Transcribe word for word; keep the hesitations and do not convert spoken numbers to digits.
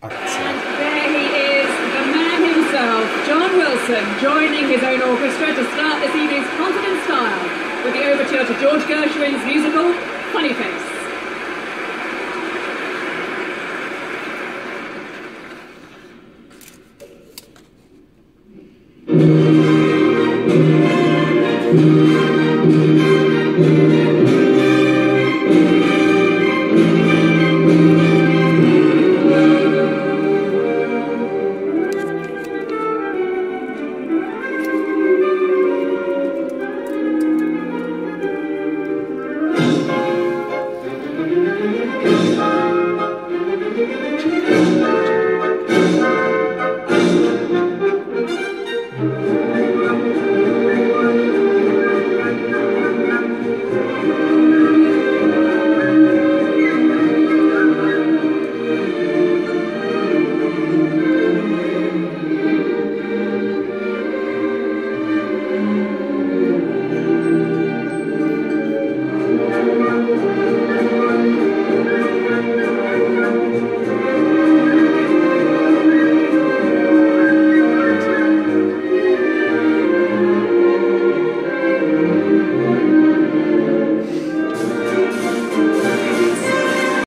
I'd say. And there he is, the man himself, John Wilson, joining his own orchestra to start this evening's concert in style with the overture to George Gershwin's musical, Funny Face. Thank you.